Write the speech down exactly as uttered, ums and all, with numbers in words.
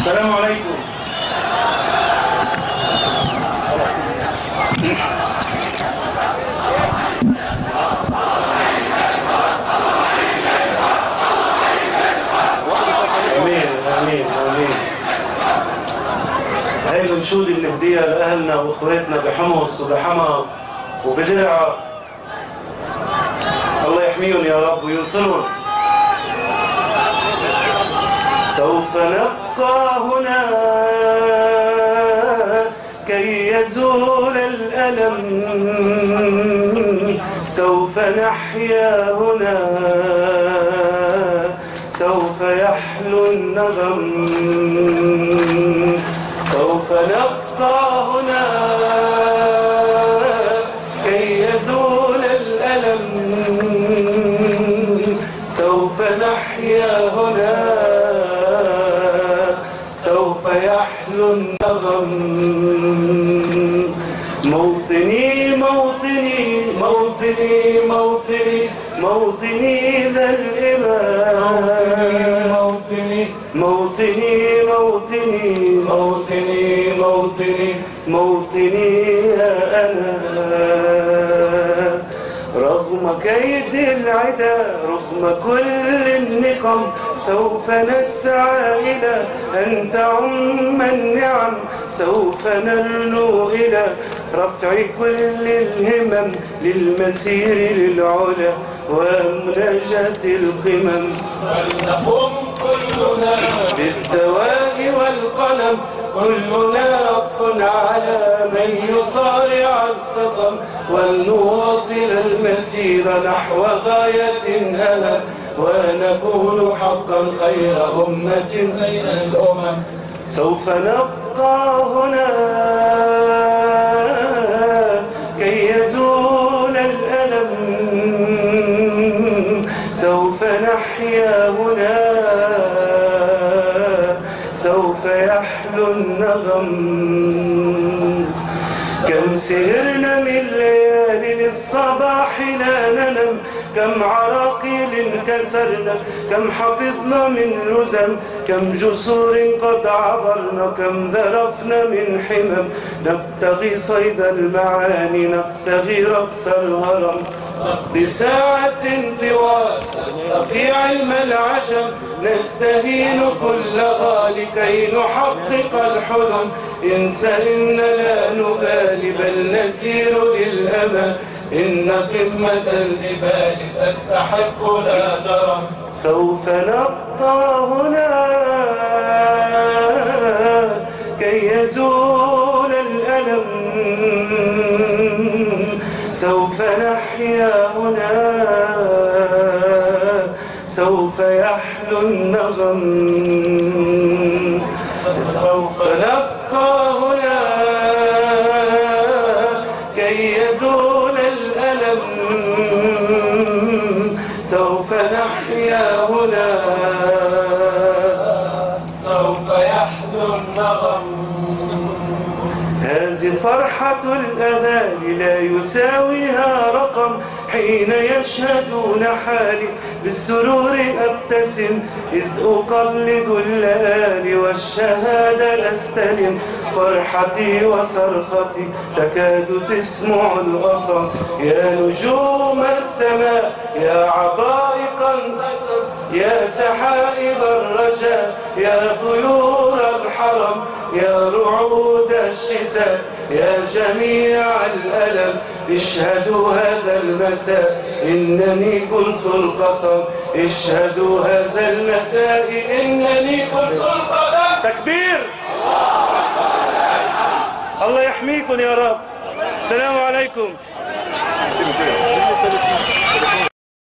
السلام عليكم. امين امين امين. هاي الانشود بنهديها لاهلنا واخواتنا بحمص وبحما وبدرعا، الله يحميهم يا رب وينصرهم. سوف نبقى هنا كي يزول الألم، سوف نحيا هنا سوف يحلو النغم، سوف نبقى هنا كي يزول الألم، سوف نحيا هنا سوف يحلو النغم. موطني موطني موطني موطني موطني ذا الإمام، موطني موطني موطني موطني موطني موطني يا أنا. رغم كيد العدا رغم كل النقم سوف نسعى إلى أن تعم النعم، سوف نرنو إلى رفع كل الهمم للمسير للعلا ومناجاة القمم. فلنقم كلنا بالدواء والقلم، كلنا عطف على من يصارع السقم، ولنواصل المسير نحو غاية أهم، ونكون حقا خير أمة بين الأمم. سوف نبقى هنا كي يزول الألم، سوف نحيا هنا سوف يحلو النغم. كم سهرنا من ليالي للصباح لا ننم، كم عراقيل كسرنا، كم حفظنا من لزم، كم جسور قد عبرنا، كم ذرفنا من حمم. نبتغي صيد المعاني، نبتغي رقص الهرم، نقضي ساعة طوال نستقي علم العجم، نستهين كل غالي كي نحقق الحلم. انسى إن لا نبالي بل نسير للأمل، إن قمة الجبال تستحق لا جرم. سوف نبقى هنا كي يزول الألم، سوف نحيا هنا سوف يحلو النغم. سوف نبقى هنا كي يزول الألم، سوف نحيا هنا سوف يحلو النغم. هذه فرحة الأغاني لا يساويها رقم، حين يشهدون حالي بالسرور أبتسم، إذ أقلد الليالي والشهادة أستلم. فرحتي وصرختي تكاد تسمع الأصم، يا نجوم السماء يا عبائق النسم، يا سحائب الرجاء يا طيور الحرم، يا رعود الشتاء يا جميع الألم. اشهدوا هذا المساء إنني قلت القسم، اشهدوا هذا المساء إنني قلت القسم. تكبير! الله يحميكم يا رب. السلام عليكم.